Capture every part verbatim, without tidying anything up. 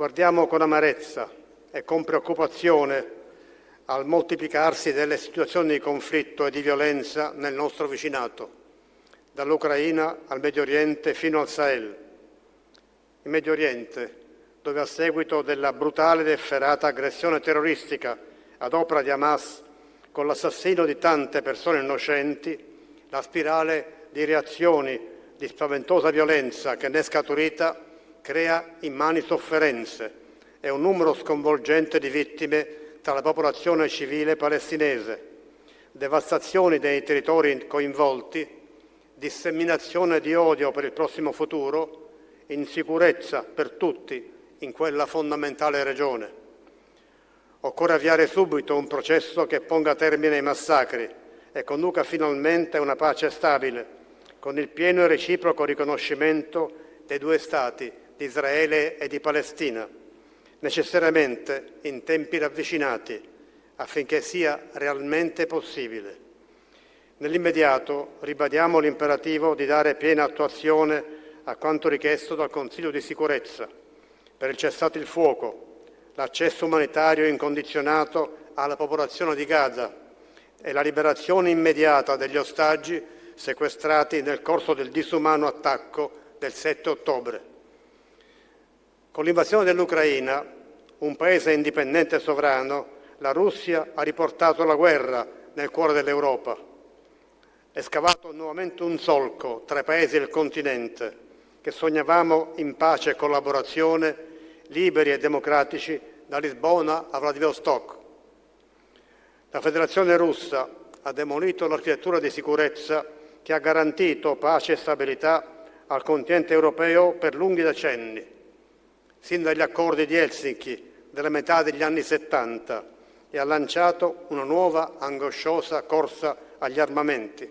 Guardiamo con amarezza e con preoccupazione al moltiplicarsi delle situazioni di conflitto e di violenza nel nostro vicinato, dall'Ucraina al Medio Oriente fino al Sahel. In Medio Oriente, dove a seguito della brutale ed efferata aggressione terroristica ad opera di Hamas, con l'assassinio di tante persone innocenti, la spirale di reazioni di spaventosa violenza che ne è scaturita crea immani sofferenze e un numero sconvolgente di vittime tra la popolazione civile palestinese, devastazioni dei territori coinvolti, disseminazione di odio per il prossimo futuro, insicurezza per tutti in quella fondamentale regione. Occorre avviare subito un processo che ponga termine ai massacri e conduca finalmente a una pace stabile, con il pieno e reciproco riconoscimento dei due Stati, di Israele e di Palestina, necessariamente in tempi ravvicinati, affinché sia realmente possibile. Nell'immediato ribadiamo l'imperativo di dare piena attuazione a quanto richiesto dal Consiglio di sicurezza per il cessate il fuoco, l'accesso umanitario incondizionato alla popolazione di Gaza e la liberazione immediata degli ostaggi sequestrati nel corso del disumano attacco del sette ottobre. Con l'invasione dell'Ucraina, un paese indipendente e sovrano, la Russia ha riportato la guerra nel cuore dell'Europa. È scavato nuovamente un solco tra i paesi del continente che sognavamo in pace e collaborazione, liberi e democratici, da Lisbona a Vladivostok. La Federazione russa ha demolito l'architettura di sicurezza che ha garantito pace e stabilità al continente europeo per lunghi decenni, sin dagli accordi di Helsinki della metà degli anni settanta, e ha lanciato una nuova angosciosa corsa agli armamenti.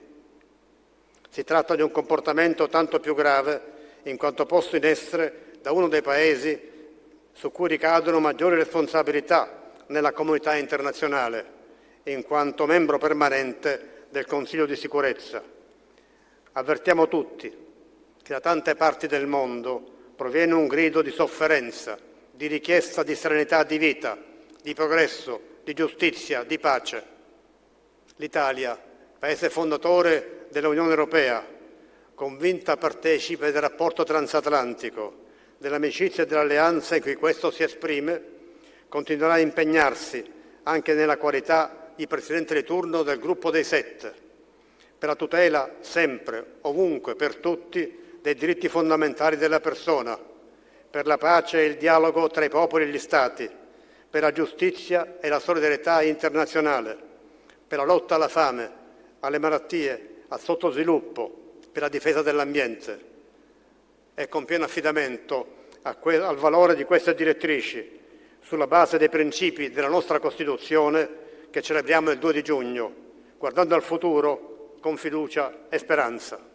Si tratta di un comportamento tanto più grave in quanto posto in essere da uno dei paesi su cui ricadono maggiori responsabilità nella comunità internazionale, in quanto membro permanente del Consiglio di sicurezza. Avvertiamo tutti che da tante parti del mondo proviene un grido di sofferenza, di richiesta di serenità di vita, di progresso, di giustizia, di pace. L'Italia, paese fondatore dell'Unione Europea, convinta partecipe del rapporto transatlantico, dell'amicizia e dell'alleanza in cui questo si esprime, continuerà a impegnarsi anche nella qualità di Presidente di turno del Gruppo dei Sette, per la tutela sempre, ovunque, per tutti, dei diritti fondamentali della persona, per la pace e il dialogo tra i popoli e gli Stati, per la giustizia e la solidarietà internazionale, per la lotta alla fame, alle malattie, al sottosviluppo, per la difesa dell'ambiente. E con pieno affidamento a que- al valore di queste direttrici, sulla base dei principi della nostra Costituzione che celebriamo il due di giugno, guardando al futuro con fiducia e speranza.